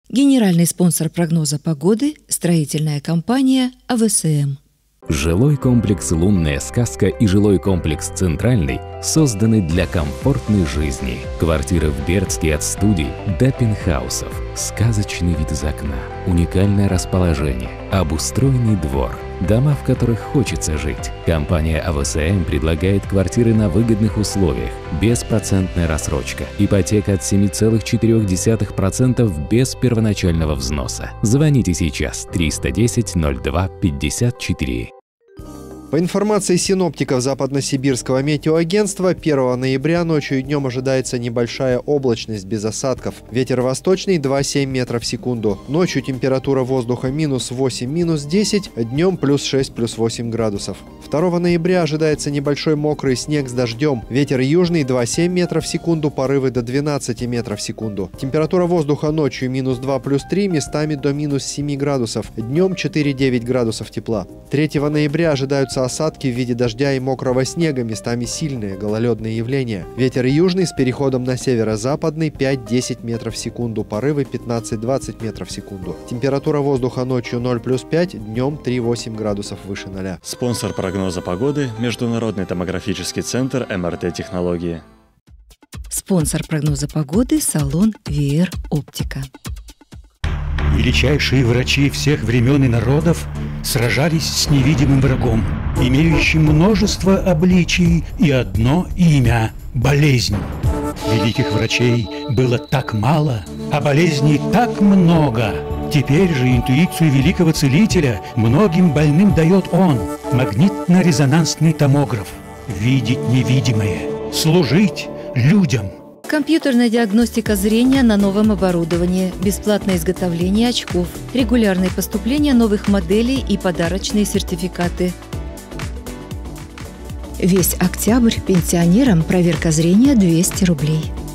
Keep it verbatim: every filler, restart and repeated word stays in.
Генеральный спонсор прогноза погоды – строительная компания А В С М. Жилой комплекс «Лунная сказка» и жилой комплекс «Центральный» созданы для комфортной жизни. Квартиры в Бердске от студий до пентхаусов. Сказочный вид из окна. Уникальное расположение. Обустроенный двор. Дома, в которых хочется жить. Компания А В С М предлагает квартиры на выгодных условиях. Беспроцентная рассрочка. Ипотека от семи целых четырёх десятых процента без первоначального взноса. Звоните сейчас триста десять ноль два пятьдесят четыре. По информации синоптиков Западно-Сибирского метеоагентства, первого ноября ночью и днем ожидается небольшая облачность без осадков. Ветер восточный два целых семь метров в секунду. Ночью температура воздуха минус восемь, минус десять, днем плюс шесть, плюс восемь градусов. второго ноября ожидается небольшой мокрый снег с дождем. Ветер южный два целых семь метров в секунду, порывы до двенадцати метров в секунду. Температура воздуха ночью минус два, плюс три, местами до минус семи градусов. Днем четыре-девять градусов тепла. третьего ноября ожидаются осадки в виде дождя и мокрого снега, местами сильные гололедные явления. Ветер южный с переходом на северо-западный пять-десять метров в секунду, порывы пятнадцать-двадцать метров в секунду. Температура воздуха ночью ноль плюс пять, днем три-восемь градусов выше ноля. Спонсор прогноза погоды – Международный томографический центр Эм Эр Тэ-технологии. Спонсор прогноза погоды – салон Ви Эр Оптика. Величайшие врачи всех времен и народов сражались с невидимым врагом, имеющим множество обличий и одно имя – болезнь. Великих врачей было так мало, а болезней так много. Теперь же интуицию великого целителя многим больным дает он – магнитно-резонансный томограф. Видеть невидимое, служить людям. Компьютерная диагностика зрения на новом оборудовании, бесплатное изготовление очков, регулярные поступления новых моделей и подарочные сертификаты. Весь октябрь пенсионерам проверка зрения двести рублей.